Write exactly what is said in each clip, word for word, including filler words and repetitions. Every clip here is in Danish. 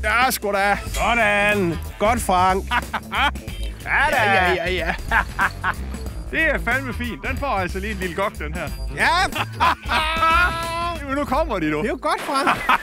Ja, sgu da. Sådan. Godt, Frank. Ja, da. Ja, ja, ja. Det er fandme fint. Den får altså lige en lille gok, den her. Ja. Nu kommer de, du. Det er jo godt, Frank.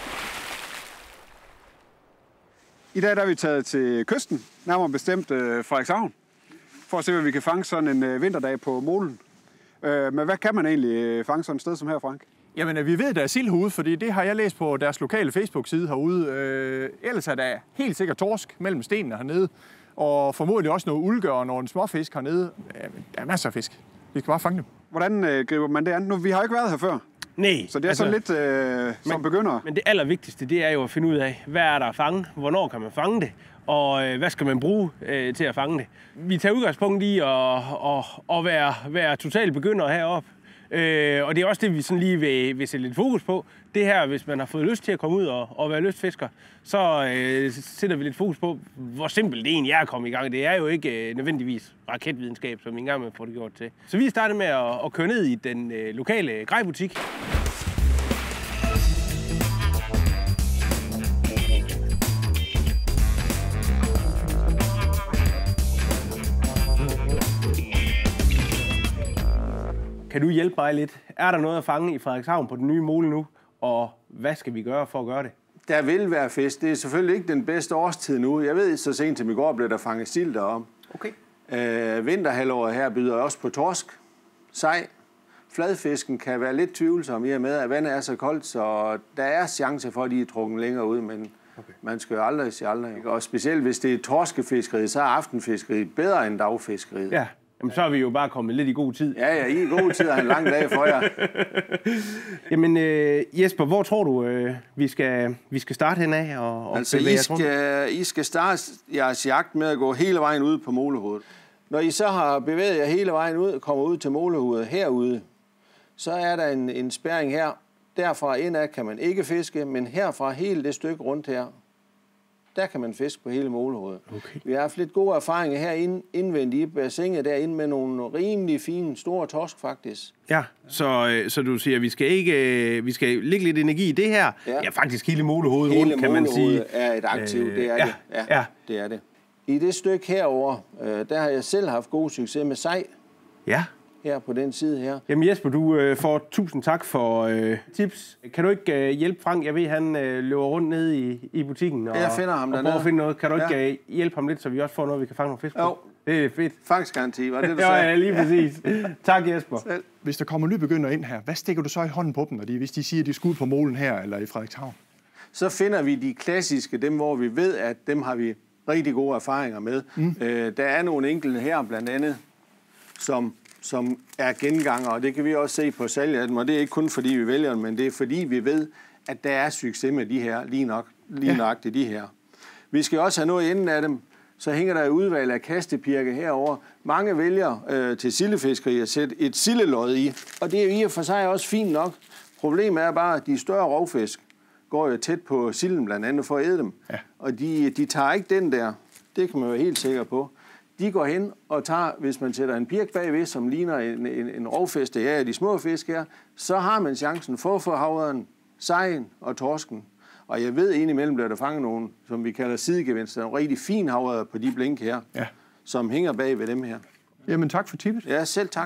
I dag der er vi taget til kysten, nærmere bestemt øh, Frederikshavn, for at se, hvad vi kan fange sådan en øh, vinterdag på molen. Øh, men hvad kan man egentlig øh, fange sådan et sted som her, Frank? Jamen, vi ved, der er sild herude, fordi det har jeg læst på deres lokale Facebook-side herude. Øh, ellers er der helt sikkert torsk mellem stenene hernede, og formodentlig også noget ulker og nogle småfisk hernede. Ja, der er masser af fisk. Vi skal bare fange dem. Hvordan øh, griber man det an? Nu, vi har jo ikke været her før, Nej. så det er altså, sådan lidt øh, som men, begynder. Men det allervigtigste, det er jo at finde ud af, hvad er der at fange, hvornår kan man fange det, og øh, hvad skal man bruge øh, til at fange det. Vi tager udgangspunkt i at, at, at være, være totalt begynder heroppe. Øh, og det er også det, vi sådan lige vil, vil sætte lidt fokus på. Det her, hvis man har fået lyst til at komme ud og, og være lystfisker, så øh, sætter vi lidt fokus på, hvor simpelt det egentlig er at komme i gang. Det er jo ikke øh, nødvendigvis raketvidenskab, som vi engang med får det gjort til. Så vi starter med at, at køre ned i den øh, lokale grejbutik. Kan du hjælpe mig lidt? Er der noget at fange i Frederikshavn på den nye mole nu? Og hvad skal vi gøre for at gøre det? Der vil være fisk. Det er selvfølgelig ikke den bedste årstid nu. Jeg ved, så sent som i går blev der fanget sild derom. Okay. Øh, vinterhalvåret her byder også på torsk, sej. Fladfisken kan være lidt tvivlsom i og med, at vandet er så koldt, så der er chance for, at de er trukket længere ud, men okay. Man skal jo aldrig sige aldrig. Og specielt hvis det er torskefiskeri, så er aftenfiskeri bedre end dagfiskeri. Ja. Jamen, så er vi jo bare kommet lidt i god tid. Ja, ja, i god tid er en lang dag for jer. Jamen, øh, Jesper, hvor tror du, øh, vi, skal, vi skal starte henad og, og altså, I skal, I skal starte jeres jagt med at gå hele vejen ud på molehovedet. Når I så har bevæget jer hele vejen ud og kommer ud til molehovedet herude, så er der en, en spærring her. Derfra indad kan man ikke fiske, men herfra hele det stykke rundt her, der kan man fiske på hele molehovedet. Okay. Vi har haft lidt gode erfaringer her ind, indvendigt i bassinet derinde med nogle rimelig fine, store torsk faktisk. Ja, så, så du siger, at vi skal ikke vi skal lægge lidt energi i det her. Ja, ja faktisk hele molehovedet hele rundt, kan man sige. Hele er et aktiv, øh, det er ja, det. Ja, ja, det er det. I det stykke herover, øh, der har jeg selv haft god succes med sej. Ja. Her på den side her. Jamen Jesper, du øh, får tusind tak for øh, tips. Kan du ikke øh, hjælpe Frank? Jeg ved, han øh, løber rundt nede i, i butikken og, jeg finder ham og prøver at finde noget. Kan du ikke ja. øh, hjælpe ham lidt, så vi også får noget, vi kan fange nogle fisk på? Jo. Det er fedt. Fangstgaranti, var det, du ja, sagde? Ja, lige præcis. Tak, Jesper. Selv. Hvis der kommer nybegynder ind her, hvad stikker du så i hånden på dem, når de, hvis de siger, at de skal ud på molen her eller i Frederikshavn? Så finder vi de klassiske, dem hvor vi ved, at dem har vi rigtig gode erfaringer med. Mm. Øh, der er nogle enkelte her, blandt andet, som... som er genganger, og det kan vi også se på salget af dem, og det er ikke kun fordi vi vælger dem, men det er fordi vi ved, at der er succes med de her, lige nok, lige nøjagtigt de her. Vi skal også have noget inden af dem, så hænger der et udvalg af kastepirke herover. Mange vælger øh, til sildefiskeri at sætte et sildelod i, og det er i og for sig også fint nok. Problemet er bare, at de større rovfisk går jo tæt på silden blandt andet for at æde dem, ja. Og de, de tager ikke den der, det kan man være helt sikker på. De går hen og tager, hvis man sætter en pirk bagved, som ligner en, en, en rovfisk, det er de små fisk her, så har man chancen for at få havren, sejen og torsken. Og jeg ved indimellem, der er der fanget nogle, som vi kalder sidegevinster, nogle rigtig fine havre på de blink her, ja. Som hænger bag ved dem her. Jamen tak for tippet. Ja, selv tak.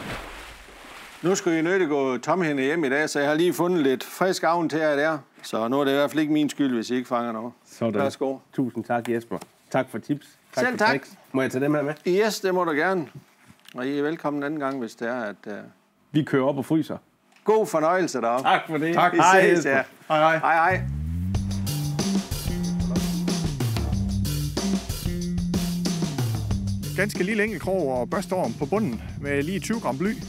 Nu skal I nødt til gå tomhænde hjem i dag, så jeg har lige fundet lidt frisk avn til jer der. Så nu er det i hvert fald ikke min skyld, hvis I ikke fanger noget. Sådan. Værsgo. Tusind tak, Jesper. Tak for tips. Tak selv for tak. Tricks. Må jeg tage dem her med? Yes, det må du gerne. Og I er velkommen anden gang, hvis det er, at... Uh... Vi kører op og fryser. God fornøjelse deroppe. Tak for det. Tak. Vi hej, ses, ja. Hej, hej. Hej, hej. Ganske lille enkelt krog og børstorm på bunden med lige tyve gram bly.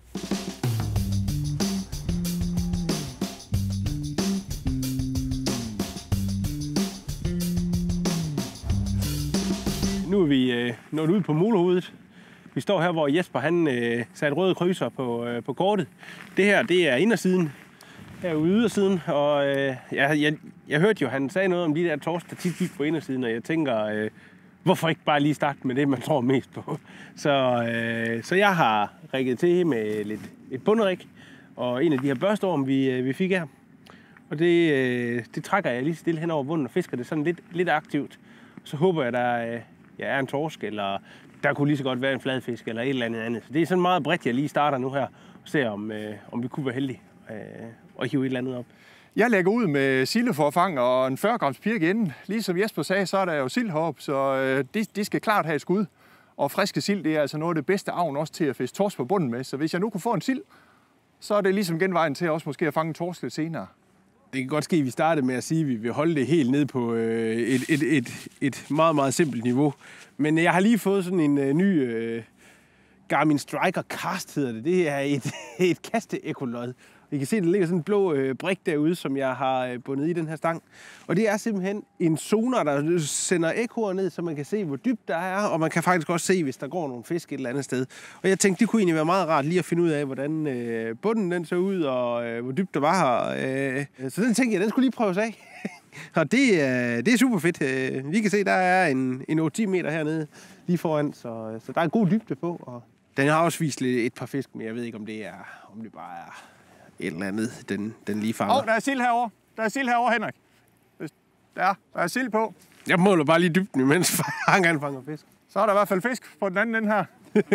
Nu er vi øh, nået ud på molehovedet. Vi står her, hvor Jesper han øh, satte røde krydser på, øh, på kortet. Det her, det er indersiden. Herude ydersiden. Og øh, jeg, jeg, jeg hørte jo, han sagde noget om de der torsk, der tit gik på indersiden, og jeg tænker, øh, hvorfor ikke bare lige starte med det, man tror mest på. Så, øh, så jeg har rigget til med lidt, et bundrik, og en af de her børstorm, vi, vi fik her. Og det, øh, det trækker jeg lige stille hen over bunden og fisker det sådan lidt, lidt aktivt. Så håber jeg, der øh, ja, er en torsk, eller der kunne lige så godt være en fladfisk, eller et eller andet andet. Så det er sådan meget bredt, jeg lige starter nu her, og ser, om, øh, om vi kunne være heldige øh, og hive et eller andet op. Jeg lægger ud med sildeforfang og en fyrre grams pirke inden. Ligesom Jesper sagde, så er der jo sild heroppe, så øh, de, de skal klart have et skud. Og friske sild, det er altså noget af det bedste avn også til at fiske torsk på bunden med. Så hvis jeg nu kunne få en sild, så er det ligesom genvejen til også måske at fange en torsk lidt senere. Det kan godt ske, at vi startede med at sige, at vi vil holde det helt ned på øh, et, et, et, et meget, meget simpelt niveau. Men jeg har lige fået sådan en øh, ny øh, Garmin Striker Cast, hedder det. Det er et, et kaste-ekkolod. I kan se, at der ligger sådan en blå øh, brik derude, som jeg har øh, bundet i den her stang. Og det er simpelthen en sonar, der sender ekkoer ned, så man kan se, hvor dybt der er. Og man kan faktisk også se, hvis der går nogle fisk et eller andet sted. Og jeg tænkte, det kunne egentlig være meget rart lige at finde ud af, hvordan øh, bunden den så ud, og øh, hvor dybt der var her. Øh, så den tænkte jeg, den skulle lige prøves af. Og det, øh, det er super fedt. Øh, vi kan se, der er en, en otte til ti meter hernede lige foran, så, så der er god dybde på. Og den har også vist et par fisk, men jeg ved ikke, om det er, om det bare er et eller andet, den, den lige fanger. Åh, oh, der er sild herovre. Der er sild herovre, Henrik. Der, der er sild på. Jeg måler bare lige dybden, imens han fanger fisk. Så er der i hvert fald fisk på den anden ende her.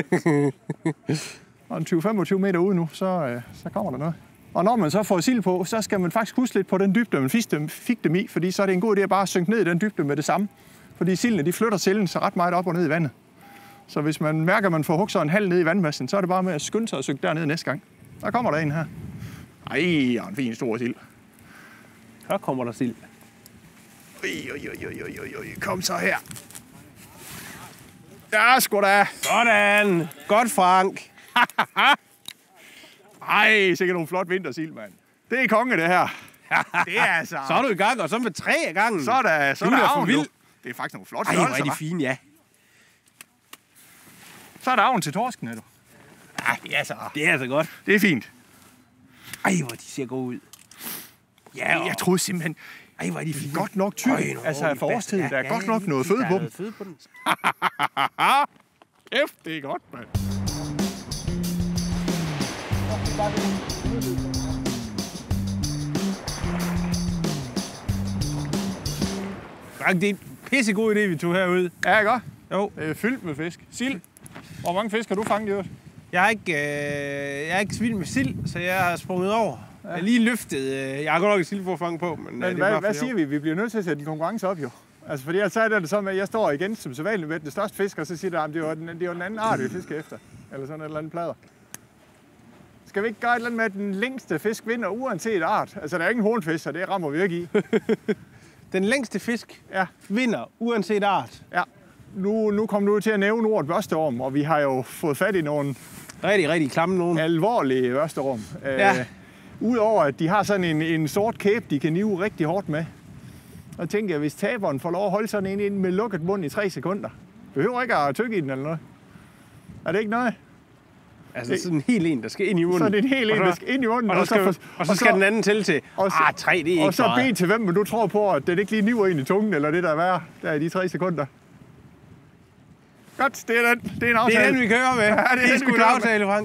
Og en tyve til femogtyve meter ude nu, så, øh, så kommer der noget. Og når man så får sild på, så skal man faktisk huske lidt på den dybde, man fik dem, fik dem i, fordi så er det en god idé at bare synke ned i den dybde med det samme. Fordi sildene, de flytter silden så ret meget op og ned i vandet. Så hvis man mærker, at man får hugget en halv ned i vandmassen, så er det bare med at skynde sig og synke derned næste gang. Der kommer der en her. Ej, og en fin stor sild. Her kommer der sild. Oj, oj, oj, oj, oj, oj. Kom så her. Ja, sgu da. Sådan. Godt, Frank. Ej, sikkert nogle flot vintersild, mand. Det er konge, det her. Det er altså... Så er du i gang, og så med tre af gangen. Så er der, så er Du er der for avn vild. nu. Det er faktisk nogle flotte Ej, hvor er størrelser, de hva'? fine, ja. Så er der avn til torsken, er du. Ja, så. Det er altså godt. Det er fint. Ej, hvor de ser gode ud. Ja, og... Jeg troede simpelthen... Ej, hvor er de fine. Godt nok tyk. Øj, nå, Altså, de for årstiden, bedste. der er Ja, godt ja, nok noget føde der er på dem. noget føde på den. Kæft, det er godt, mand. Frank, det er en pissegod idé, vi tog herud. Ja, ikke godt? Jo. Det er fyldt med fisk. Sild. Hvor mange fisk har du fanget i øvrigt? Jeg er ikke, øh, jeg er ikke så vild med sild, så jeg har sprunget over. Ja. Jeg har lige løftet. Øh, jeg har godt nok et sild for at fange på, men, Men øh, det er hvad, bare hvad for siger vi? Vi bliver nødt til at sætte en konkurrence op, jo. Altså, fordi ellers er det sådan, at jeg står igen som sædvanligt med den største fisk, og så siger der, at det er jo den, det er jo den anden art, vi fisker efter. Eller sådan et eller andet plader. Skal vi ikke gøre et eller andet med, at den længste fisk vinder uanset art? Altså, der er ingen hornfisk, så det rammer vi ikke i. Den længste fisk Ja. vinder uanset art. Ja. Nu, nu kom du til at nævne ordet børsteorm, og vi har jo fået fat i nogle Rigtig, rigtig klamme nogen. alvorlige børsteorm. Ja. Øh, Udover at de har sådan en, en sort kæbe, de kan nive rigtig hårdt med. Og tænker jeg, hvis taberen får lov at holde sådan en ind med lukket mund i tre sekunder, behøver ikke at tykke i den eller noget. Er det ikke noget? Altså sådan en helt en, der skal ind i munden. Så er det en helt en, Og så- der skal ind i munden. Og så skal, for- og så skal den anden tælle til. og så- Ah, tre, det er ikke Og så meget. bed til hvem, men du tror på, at den ikke lige niver ind i tungen, eller det der er værre, der i de tre sekunder. Godt, det er den. Det er en aftale. Det er den, vi kører med. Ja, det er det er den, sgu vi en kører med. aftale, Frank.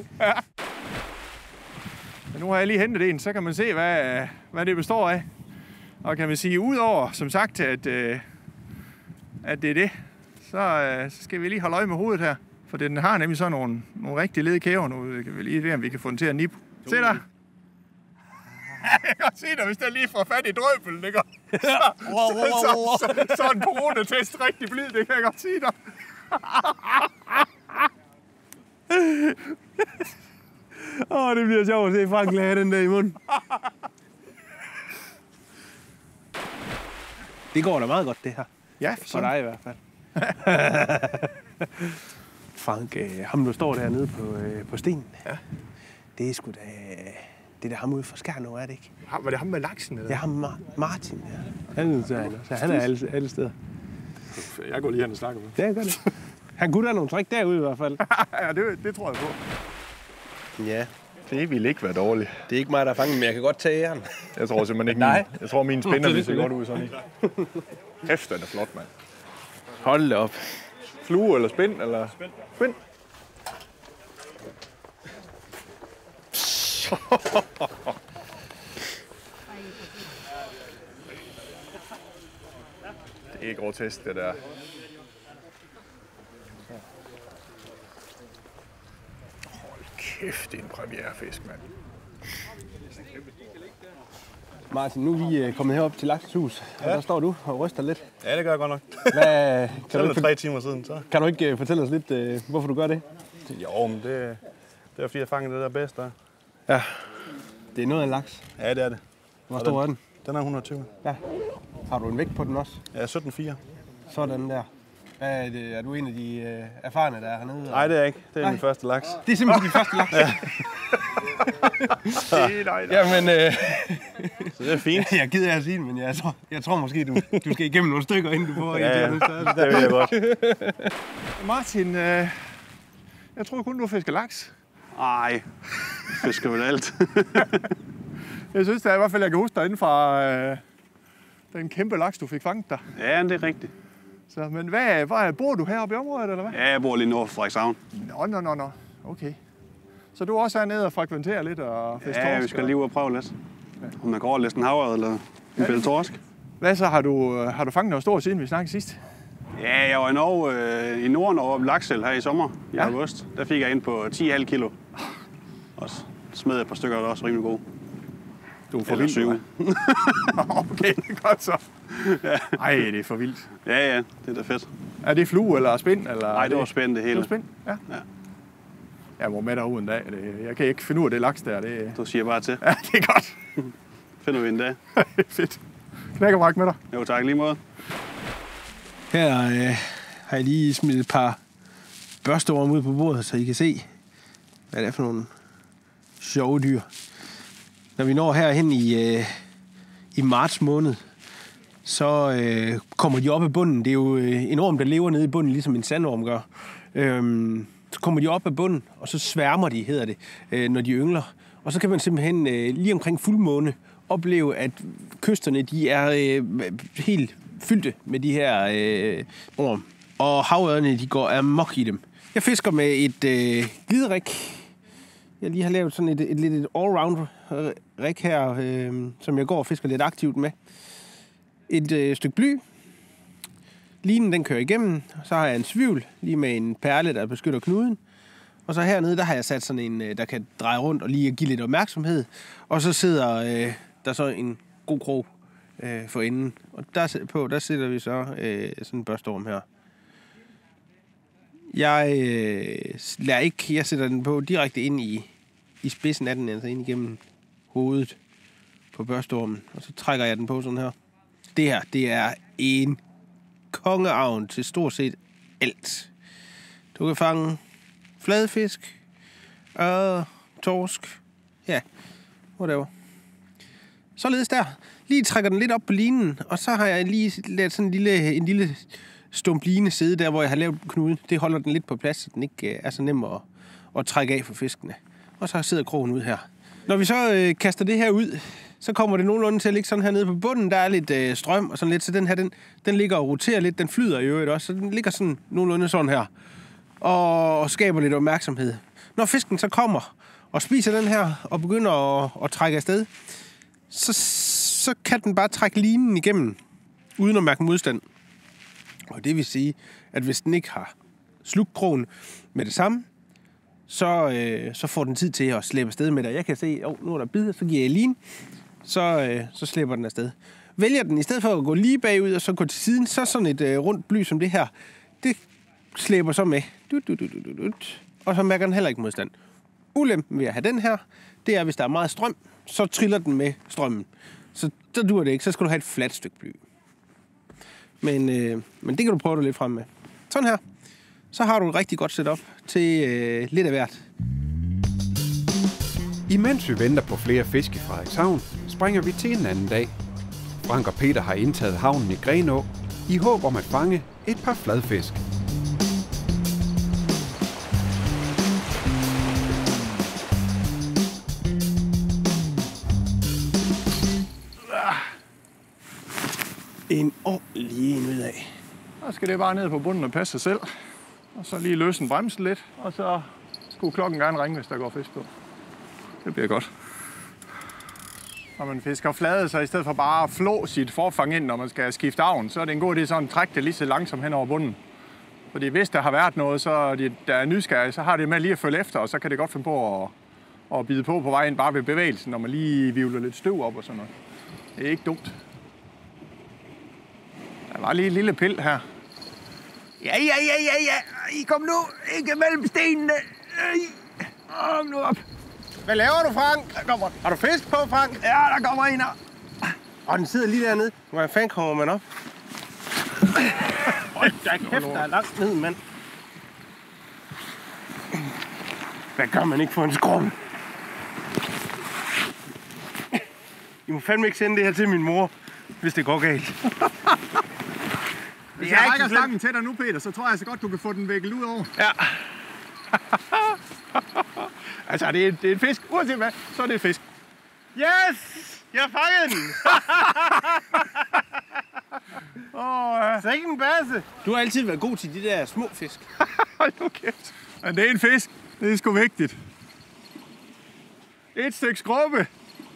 Men nu har jeg lige hentet en, så kan man se, hvad, hvad det består af. Og kan man sige, udover, som sagt, at, øh, at det er det, så, øh, så skal vi lige holde øje med hovedet her. For den har nemlig sådan nogle, nogle rigtig lede kæver nu. Kan vi lige se, om vi kan få den til at nippe. Se der. Jeg kan godt se dig, hvis der lige får fat i drøbelen, ikke? Så, så, så, så, så er en coronatest rigtig blid, det kan jeg godt sige dig. Åh, oh, det bliver sjovt at se Frank lade den der i munden. Det går da meget godt, det her. Ja, For dig i hvert fald. Frank, øh, ham der står dernede på, øh, på stenen. Ja. Det er sgu da... Det er da ham ude fra Skærnå, er det ikke? var det ham med laksen? Eller? Ja, ham Mar- Martin, ja. Han, så han, så han er alle, alle steder. Jeg går lige hen og snakker med. Ja, jeg gør det. Han kunne da nogle træk derude i hvert fald. Ja, det, det tror jeg på. Ja, Det ville ikke være dårligt. det er ikke mig, der er fanget, men jeg kan godt tage æren. Jeg tror simpelthen ikke, Nej. min, jeg tror, mine spænder Det er vil se det. godt ud sådan i. Kæft, den er flot, mand. Hold da op. Flue eller spind, eller? Spind. Spind. Det er grotesk, det der. Hold kæft, det er en premierefisk, mand. Martin, nu er vi øh, kommet herop til Laksens Hus, og ja. Der står du og ryster lidt. Ja, det gør jeg godt nok. Hvad, kan, du ikke, tre timer siden, så. Kan du ikke uh, fortælle os lidt, uh, hvorfor du gør det? Jo, men det, det er fordi, jeg fanger det der bedst der. Ja. Det er noget af en laks. Ja, det er det. Hvor stor er den? Den er et hundrede og tyve. Ja. Har du en vægt på den også? Ja, sytten komma fire. Sådan der. Er, det, er du en af de uh, erfarne, der er hernede? Nej, det er jeg ikke. Det er Nej. min første laks. Det er simpelthen din første laks? Ja. Jamen, øh, så det er fint. Jeg gider at sige det, men jeg tror, jeg tror måske, du, du skal igennem nogle stykker, inden du får ja, en til at det vil jeg godt. Martin, øh, jeg tror kun, du fisker laks. Ej, fisker vel alt. Jeg synes da i hvert fald, jeg kan huske dig inden fra øh, den kæmpe laks, du fik fanget der. Ja, det er rigtigt. Så, men hvad, hvad, bor du heroppe i området, eller hvad? Ja, jeg bor lige nord for Frederikshavn. Nå, nå, nå, nå. Okay. Så du også er nede og frekventerer lidt og fisker torsk? Ja, vi skal lige ud og prøve lidt. Om man kan overlæse en havre eller en ja, bælle torsk. Hvad så? Har du, har du fanget noget stort siden vi snakkede sidst? Ja, jeg var i Norge, øh, i Norden over Laksel her i sommer, i ja. august. Der fik jeg ind på ti komma fem kilo. Og så smed jeg et par stykker, der er også rimelig gode. Du er for vildt, syv. Okay, det er godt så. Ja. Ej, det er for vildt. Ja, ja, det er da fedt. Er det flue eller spind? Nej, det var spænd det hele. Det var spænd, ja. ja. Jeg må med derude en dag. Jeg kan ikke finde ud af det laks der. Det... Du siger bare til. Ja, det er godt. Finder vi en dag. Fedt. Knækkerbræk med dig. Jo, tak lige måde. Her øh, har jeg lige smidt et par børsteorme ud på bordet, så I kan se, hvad det er for nogle sjove dyr. Når vi når herhen i, øh, i marts måned, så øh, kommer de op af bunden. Det er jo øh, en orm, der lever nede i bunden, ligesom en sandorm gør. Øhm, så kommer de op af bunden, og så sværmer de, hedder det, øh, når de yngler. Og så kan man simpelthen øh, lige omkring fuldmåne opleve, at kysterne de er øh, helt fyldte med de her øh, orm. Og havørne, de går amok i dem. Jeg fisker med et øh, gliderik. Jeg lige har lavet sådan et, et lidt et all-round rig her, øh, som jeg går og fisker lidt aktivt med. Et øh, stykke bly. Linen, den kører igennem. Så har jeg en svivl, lige med en perle, der beskytter knuden. Og så hernede, der har jeg sat sådan en, der kan dreje rundt og lige give lidt opmærksomhed. Og så sidder øh, der så en god krog øh, for enden. Og der på, der sætter vi så øh, sådan en børsteorm her. Jeg øh, lader ikke, jeg sætter den på direkte ind i, i spidsen af den, altså ind igennem hovedet på børsteormen. Og så trækker jeg den på sådan her. Det her, det er en kongeavn til stort set alt. Du kan fange fladfisk, ørred, torsk, ja, whatever. Således der. Lige trækker den lidt op på linen, og så har jeg lige lavet sådan en lille, en lille stump line sidde der, hvor jeg har lavet knude. Det holder den lidt på plads, så den ikke er så nem at, at trække af for fiskene. Og så sidder krogen ud her. Når vi så øh, kaster det her ud, så kommer det nogenlunde til at ligge sådan her nede på bunden. Der er lidt øh, strøm og sådan lidt, så den her, den, den ligger og roterer lidt. Den flyder i øvrigt også, så den ligger sådan nogenlunde sådan her. Og skaber lidt opmærksomhed. Når fisken så kommer og spiser den her og begynder at, at trække afsted, så, så kan den bare trække linen igennem, uden at mærke modstand. Og det vil sige, at hvis den ikke har slugt krogen med det samme, så, øh, så får den tid til at slæbe afsted med det. Jeg kan se, at nu er der bid, så giver jeg lin, så, øh, så slipper den afsted. Vælger den, i stedet for at gå lige bagud og så gå til siden, så sådan et øh, rundt bly som det her, det slæber så med. Du, du, du, du, du. Og så mærker den heller ikke modstand. Ulempen ved at have den her, det er, hvis der er meget strøm, så triller den med strømmen. Så der dur det ikke, så skal du have et fladt stykke bly. Men, øh, men det kan du prøve dig lidt frem med. Sådan her. Så har du et rigtig godt setup til øh, lidt af hvert. Imens vi venter på flere fisk i Frederikshavn, springer vi til en anden dag. Frank og Peter har indtaget havnen i Grenå i håb om at fange et par fladfisk. En ordentlig en ud af. Så skal det bare ned på bunden og passe sig selv. Og så lige løsne bremsen lidt, og så skulle klokken gerne ringe, hvis der går fisk på. Det bliver godt. når man fisker flade, så i stedet for bare at flå sit forfang ind, når man skal skifte avn, så er det en god idé sådan at trække det lige så langsomt hen over bunden. Fordi hvis der har været noget, så de, der er nysgerrige, så har det med lige at følge efter, og så kan det godt finde på at, at bide på på vejen bare ved bevægelsen, når man lige vivler lidt støv op og sådan noget. Det er ikke dumt. Der var lige en lille pil her. Ja, ja, ja, ja, ja. I kom nu ikke mellem stenene. Kom nu op. Hvad laver du, Frank? Der kommer. Har du fisk på, Frank? Ja, der kommer en her. Og den sidder lige dernede. Hvor fanden kommer man op? Hold da kæft, der er langt ned, mand. Hvad gør man ikke for en skrum? I må fandme ikke sende det her til min mor, hvis det går galt. Hvis jeg rækker stangen til dig nu, Peter, så tror jeg så godt, du kan få den vækket ud over. Ja. Altså, det er, det er en fisk. Uanset hvad, så er det en fisk. Yes! Jeg fangede den! Åh, ja. Så ikke en basse. Du har altid været god til de der små fisk. Hold nu kæft. Men det er en fisk. Det er sgu vigtigt. Et stykke skrubbe.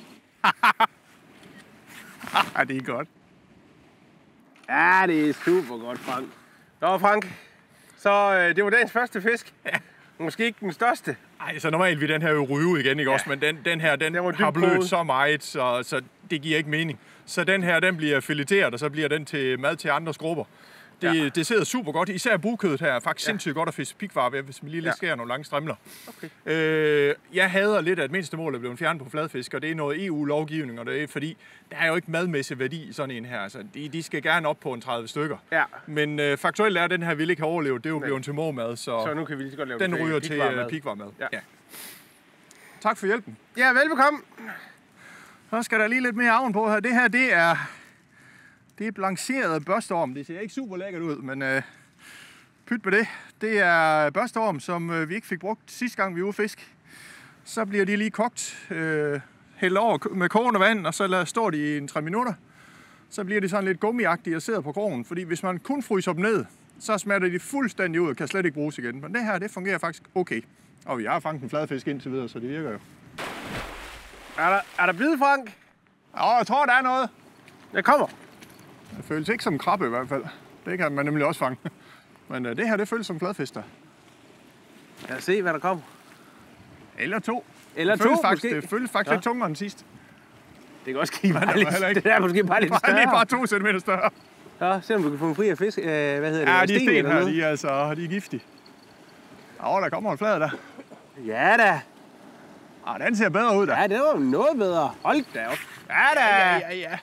Ja, det er godt. Ja, det er super godt, Frank. Nå, Frank. Så øh, det var dagens første fisk. Ja. Måske ikke den største. Ej, så normalt vil den her jo ryge igen, ikke ja. også? Men den, den her, den, den har blødt så meget, så, så det giver ikke mening. Så den her, den bliver fileteret, og så bliver den til mad til andre skrubber. Det, ja. det sidder super godt. Især bugkødet her er faktisk ja. sindssygt godt at fiske pikvar ved, hvis man lige ja. skærer nogle lange strimler. Okay. Øh, jeg hader lidt, at mindstemål er blevet fjernet på fladfisk, og det er noget E U-lovgivning, og det er fordi, der er jo ikke madmæssig værdi i sådan en her. Altså, de, de skal gerne op på en tredive stykker. Ja. Men øh, faktuelt er, at den her vil ikke have overlevet. Det er jo blevet til mormad, så, så nu kan vi lige så godt lave den ryger til pikvarmad. pikvarmad. Ja. Ja. Tak for hjælpen. Ja, velbekomme. Så skal der lige lidt mere avn på her. Det her, det er... Det er blancheret børsteorm. Det ser ikke super lækkert ud, men øh, pyt med det. Det er børsteorm, som øh, vi ikke fik brugt sidste gang, vi var ude fisk. Så bliver de lige kogt, øh, hældt over med kogende vand, og så lader, står de i en tre minutter. Så bliver de sådan lidt gummiagtige og sidder på krogen, fordi hvis man kun fryser dem ned, så smatter de fuldstændig ud og kan slet ikke bruges igen. Men det her, det fungerer faktisk okay. Og vi har fanget en fladfisk indtil videre, så det virker jo. Er der, er der bid, Frank? Ja, jeg tror, der er noget. Jeg kommer. Det føles ikke som en krabbe i hvert fald. Det kan man nemlig også fange. Men uh, det her, det føles som fladfisk der. Lad os se, hvad der kommer. Eller to. Eller det to, faktisk, måske. Det føles faktisk ja. lidt tungere end sidst. Det kan også give bare lidt, det er måske bare lidt større. Det er bare to centimeter større. Ja, selvom du kan få en fri af fisk. Øh, hvad hedder det? Ja, de sten, sten her, de er, altså, de er giftige. Åh, der kommer en flad der. Ja da. Ah, den ser bedre ud der. Ja, det var noget bedre. Hold da op. Ja da. Ja, ja, ja.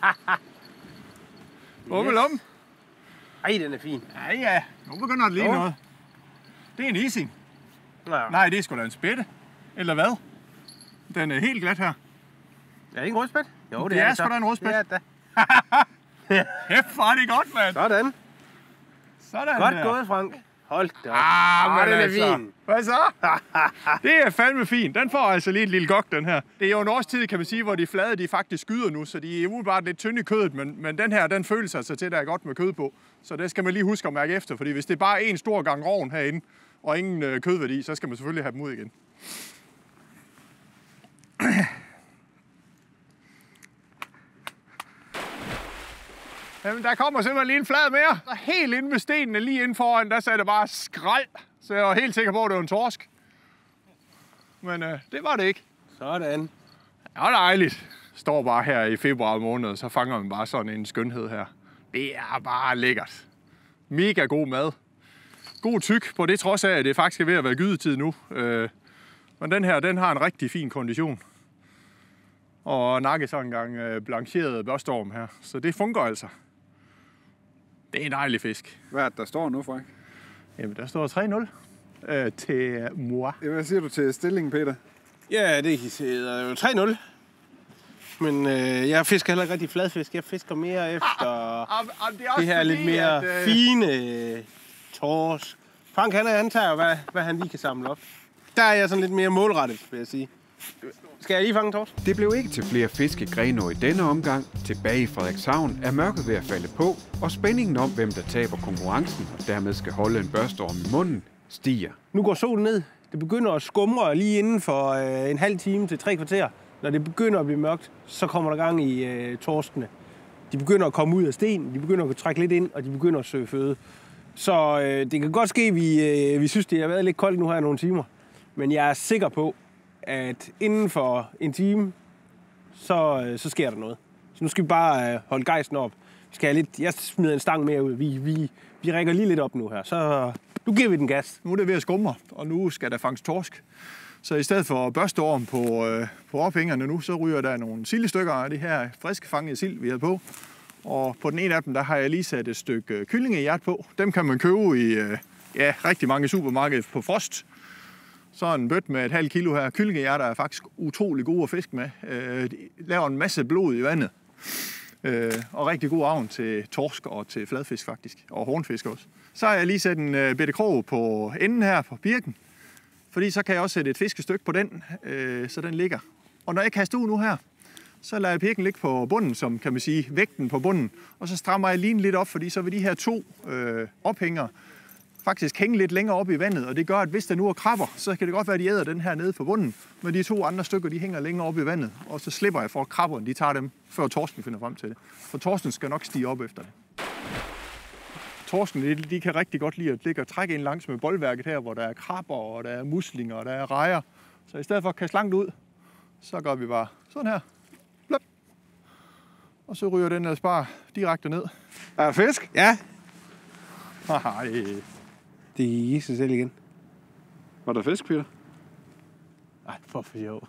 Åbel om. Ej, den er fin. Ja, ja. Nu begynder det lige oh. noget. Det er en ising. Ja. Nej, det er sgu da en spætte. Eller hvad? Den er helt glat her. Er det ikke en rødspæt? Jo, det, det er, er sgu da en rødspæt. Ja, da. Hæft, hvor er det godt, mand. Sådan. Sådan godt der. gået, Frank. Hold da op. Ah, men den er altså. fin. Hvad så? Det er fandme fint. Den får altså lige et lille gok, den her. Det er jo en årstid, kan man sige, hvor de flade de faktisk skyder nu, så de er umiddelbart lidt tynde i kødet, men, men den her, den føles altså til, at der er godt med kød på. Så det skal man lige huske at mærke efter, fordi hvis det er bare en stor gang rovn herinde, og ingen øh, kødværdi, så skal man selvfølgelig have dem ud igen. Jamen, der kommer simpelthen lige en flad mere. Og helt inde ved stenene, lige inden foran, der sagde det bare skrald. Så jeg var helt sikker på, at det var en torsk. Men øh, det var det ikke. Sådan. Ja, dejligt. Står bare her i februar måned, så fanger man bare sådan en skønhed her. Det er bare lækkert. Mega god mad. God tyk på det trods af, at det faktisk er ved at være gydetid nu. Øh, men den her, den har en rigtig fin kondition. Og nakke så engang øh, blancheret børstorm her. Så det fungerer altså. Det er en dejlig fisk. Hvad er det, der står nu, Frank? Jamen, der står tre nul øh, til mor. Hvad siger du til stillingen, Peter? Ja, det hedder jo tre nul. Men øh, jeg fisker heller ikke rigtig fladfisk. Jeg fisker mere efter ah, ah, ah, det, er det her fordi, lidt mere at, øh... fine tors. Frank, han antager, hvad, hvad han lige kan samle op. Der er jeg sådan lidt mere målrettet, vil jeg sige. Skal jeg lige fange tors? Det blev ikke til flere fisk i Grenå i denne omgang. Tilbage i Frederikshavn er mørket ved at falde på, og spændingen om, hvem der taber konkurrencen og dermed skal holde en børsteorm i munden, stiger. Nu går solen ned. Det begynder at skumre lige inden for øh, en halv time til tre kvarter. når det begynder at blive mørkt, så kommer der gang i øh, torskene. De begynder at komme ud af sten, de begynder at trække lidt ind, og de begynder at søge føde. Så øh, det kan godt ske, at vi, øh, vi synes, det har været lidt koldt nu her i nogle timer. Men jeg er sikker på, at inden for en time, så, øh, så sker der noget. Så nu skal vi bare øh, holde gejsten op. Vi skal have lidt, jeg smider en stang mere ud. Vi, vi, vi rækker lige lidt op nu her. Så nu giver vi den gas. Nu er det ved at skumre, og nu skal der fanges torsk. Så i stedet for børsteorm på, øh, på ophængerne nu, så ryger der nogle sildestykker af det her friske fangede sild, vi havde på. Og på den ene af dem, der har jeg lige sat et stykke kyllingehjert på. Dem kan man købe i øh, ja, rigtig mange supermarkeder på frost. Så en bøtte med et halvt kilo her. Kyllingehjerter er faktisk utrolig gode at fiske med. Øh, de laver en masse blod i vandet. Øh, og rigtig god avn til torsk og til fladfisk faktisk. Og hornfisk også. Så har jeg lige sat en øh, bitte krog på enden her på birken. Fordi så kan jeg også sætte et fiskestykke på den, øh, så den ligger. Og når jeg kaster ud nu her, så lader jeg pirken ligge på bunden, som kan man sige, vægten på bunden. Og så strammer jeg linen lidt op, fordi så vil de her to øh, ophænger faktisk hænge lidt længere op i vandet. Og det gør, at hvis der nu er krabber, så kan det godt være, at de æder den her nede på bunden. Men de to andre stykker, de hænger længere op i vandet. Og så slipper jeg for, at krabberne de tager dem, før torsken finder frem til det. For torsken skal nok stige op efter det. Torsken, de, de kan rigtig godt lide at ligge og trække ind langs med boldværket her, hvor der er krabber, og der er muslinger, og der er rejer. Så i stedet for at kaste langt ud, så gør vi bare sådan her. Bløp. Og så ryger den altså bare direkte ned. Er der fisk? Ja. Ej. Det er i sig selv igen. Var der fisk, Peter? Nej, for for jo.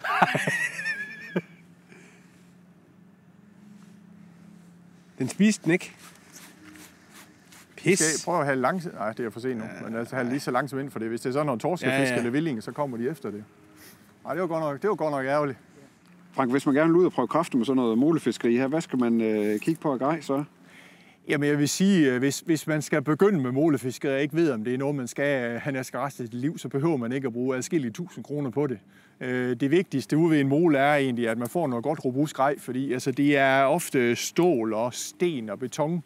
Den spiste den ikke. Pis. Skal jeg prøve at have langsomt? Nej, det er for sent nu. Ja, men altså have lige så langsomt ind for det. Hvis det er sådan, når torsk ja, fisk ja. eller villing, så kommer de efter det. Nej, det var godt nok, det var godt nok ærgerligt. Frank, hvis man gerne vil ud og prøve kræfter med sådan noget molefiskeri her, hvad skal man øh, kigge på og grej så? Jamen jeg vil sige, hvis, hvis man skal begynde med molefiskeri, og jeg ikke ved, om det er noget, man skal have næste resten af sit liv, så behøver man ikke at bruge adskillige tusind kroner på det. Det vigtigste ude ved en mole er egentlig, at man får noget godt robust grej, fordi altså, det er ofte stål og sten og beton,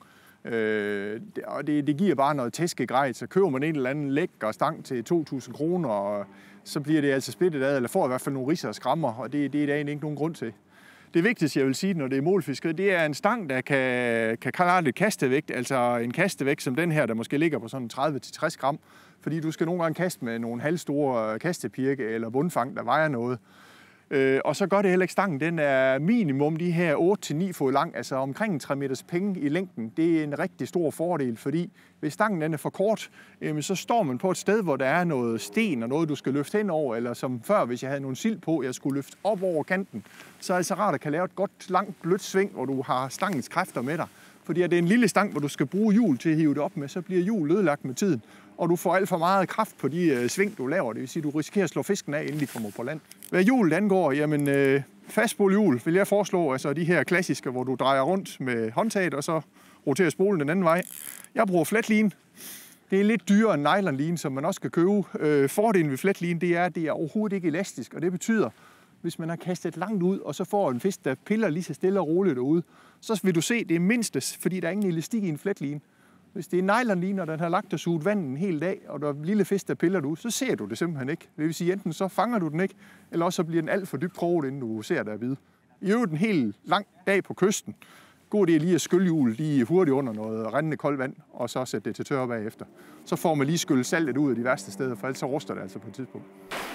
øh, og det, det giver bare noget tæskegrej. Så køber man en eller anden lækker stang til to tusind kroner, og så bliver det altså splittet ad, eller får i hvert fald nogle ridser og skrammer, og det, det er der egentlig ikke nogen grund til. Det vigtigste, jeg vil sige, når det er målfiskeri, det er en stang, der kan, kan klare lidt kastevægt. Altså en kastevægt som den her, der måske ligger på sådan tredive til tres gram. Fordi du skal nogle gange kaste med nogle halvstore kastepirke eller bundfang, der vejer noget. Øh, og så gør det heller ikke stangen. Den er minimum de her otte til ni fod lang, altså omkring tre meters penge i længden. Det er en rigtig stor fordel, fordi hvis stangen den er for kort, øh, så står man på et sted, hvor der er noget sten og noget, du skal løfte hen over, eller som før, hvis jeg havde nogle sild på, jeg skulle løfte op over kanten, så er det så rart at kan lave et godt, langt, blødt sving, hvor du har stangens kræfter med dig. Fordi at det er en lille stang, hvor du skal bruge hjul til at hive det op med, så bliver hjulet ødelagt med tiden. Og du får alt for meget kraft på de øh, sving, du laver. Det vil sige, at du risikerer at slå fisken af, inden de kommer på land. Hvad hjulet angår, jamen øh, fastspolhjul vil jeg foreslå, altså de her klassiske, hvor du drejer rundt med håndtaget, og så roterer spolen den anden vej. Jeg bruger flatline. Det er lidt dyrere end nylonline, som man også kan købe. Øh, fordelen ved flatline, det er, at det er overhovedet ikke elastisk, og det betyder, hvis man har kastet langt ud, og så får en fisk, der piller lige så stille og roligt derude, så vil du se, det er mindstes, fordi der er ingen elastik i en flatline. Hvis det er nylonline, og den har lagt og suget vandet en hel dag, og der er en lille fisk, der piller du, så ser du det simpelthen ikke. Det vil sige, enten så fanger du den ikke, eller også så bliver den alt for dybt kroget, inden du ser der at vide. I øvrigt en helt lang dag på kysten. God det er lige at skylle hjulet lige hurtigt under noget rendende koldt vand, og så sætte det til tørre bagefter. Så får man lige skyllet saltet ud af de værste steder, for ellers så ruster det altså på et tidspunkt.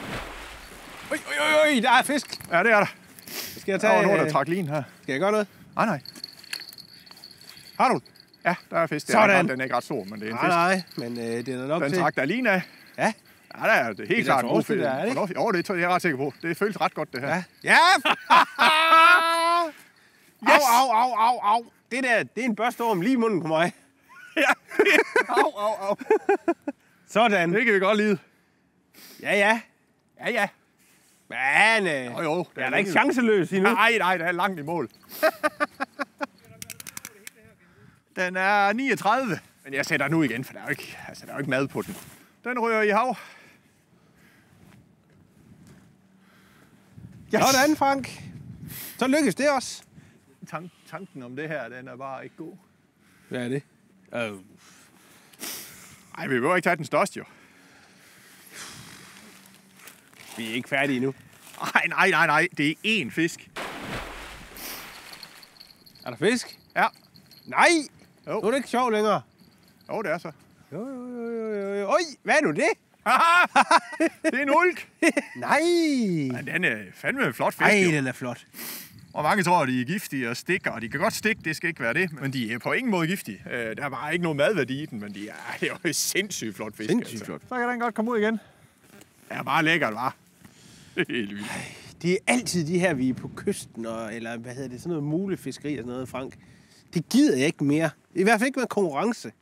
Oj, oj, oj, der er fisk. Ja, det er der. Skal jeg tage... Der var nogen, der trak lin her. Skal jeg gøre noget? Nej, nej. Har du den? Ja, der er fisk. Sådan. Er, den er ikke ret stor, men det er en fisk. Nej, nej, men øh, det er nok den til. Den trak der lige af. Ja. Ja, der er det helt det er klart en god fisk. Der, er det ikke? Jo, det er jeg ret sikker på. Det føles ret godt, det her. Ja. Ja! Yes! Au, au, au, au, au. Det der, det er en børsteorm lige i munden på mig. Ja. Au, au, au. Sådan. Det kan vi godt lide. Ja, ja. Ja, ja. Men, øh, jo, jo, jeg er da ikke chanceløs endnu. Nej, nej, det er langt i mål. Den er niogtredive. Men jeg sætter den ud igen, for der er jo ikke, altså, der er jo ikke mad på den. Den ryger i hav. Yes. Sådan, Frank. Så lykkes det også. Tank, tanken om det her, den er bare ikke god. Hvad er det? Nej, uh. vi behøver ikke tage den største, jo. Vi er ikke færdige endnu. Nej, nej, nej, nej. Det er én fisk. Er der fisk? Ja. Nej! Jo. Nu er det ikke sjovt længere. Jo, det er så. Jo, jo, jo, jo, jo. Øj, hvad er nu det? Det er en ulk. Nej! Men den er fandme en flot fisk. Ej, jo. den er flot. Og mange tror, at de er giftige og stikker, og de kan godt stikke, det skal ikke være det. Men de er på ingen måde giftige. Øh, der er bare ikke nogen madværdi i den, men de er, det er jo en sindssygt flot fisk. Sindssygt flot. Så kan den godt komme ud igen. Det er bare lækkert, hva'? Det er helt vildt. Det er altid de her, vi er på kysten, og, eller hvad hedder det, sådan noget mulefiskeri og sådan noget, Frank. Det gider jeg ikke mere. I hvert fald ikke med konkurrence.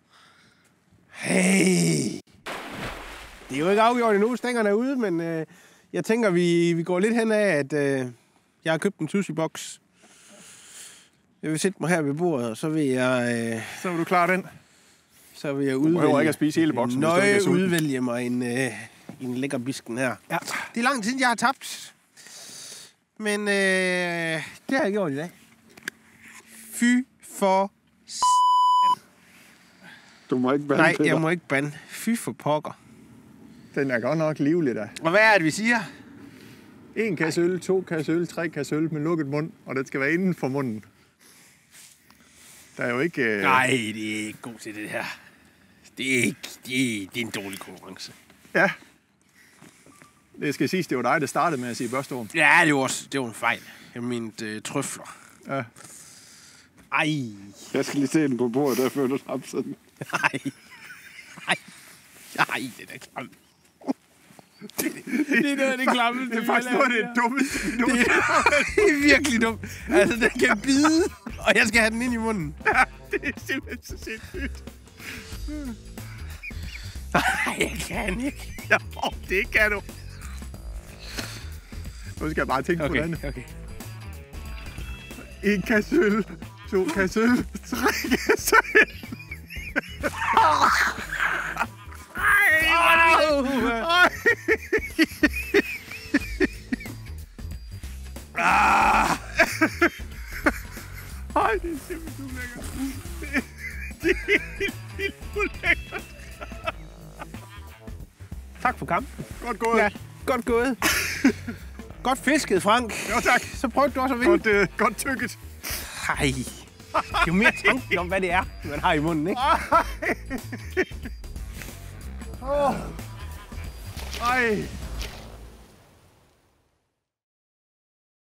Hey! Det er jo ikke afgjort endnu, stængerne er ude, men øh, jeg tænker, vi, vi går lidt hen af, at øh, jeg har købt en sushi-boks. Jeg vil sætte mig her ved bordet, og så vil jeg... Øh, Så vil du klare den. så vil jeg Du udvælge... behøver ikke at spise hele boksen, hvis du ikke nøje er sulten. udvælge mig en, øh, en lækker bisken her. Ja. Det er lang tid, jeg har tabt. Men øh, det har jeg gjort i dag. Fy for... Du må ikke bande, Nej, Peter. jeg må ikke bande. Fy for pokker. Den er godt nok livlig, da. Og hvad er det, vi siger? En kasse øl, to kasse øl, tre kasse øl med lukket mund, og den skal være inden for munden. Der er jo ikke... Øh... Nej, det er ikke god til det her. Det er, ikke, det er, det er en dårlig konkurrence. Ja. Det skal siges, det var dig, der startede med at sige børsteorm. Ja, det var, også, det var en fejl. Jeg mente øh, trøfler. Ja. Ej. Jeg skal lige se den på bordet, der før du tapte sådan. Ej. Ej. Ej, det er da klamt. Det, det er noget af det klammeste. Det er faktisk noget af det dummeste. Det er, det er virkelig dumt. Altså, den kan bide, og jeg skal have den ind i munden. Ja, det er simpelthen så sindssygt. Nej, jeg kan ikke. Ja, det kan du. Nu skal jeg bare tænke Okay, på det. okay. En kasse øl, to kasse øl, tre kasse øl. Au! Ej. Ah. Ej, det er simpelthen ulækkert. Det, det er helt vildt ulækkert. Tak for kampen. Godt gået. Ja, godt gået. Godt fisket, Frank. Jo, tak. Så prøvede du også at vinde. Godt, øh, godt tykket. Ej. Det er jo mere tanken om, hvad det er, man har i munden, ikke? Ej. Oh. Ej.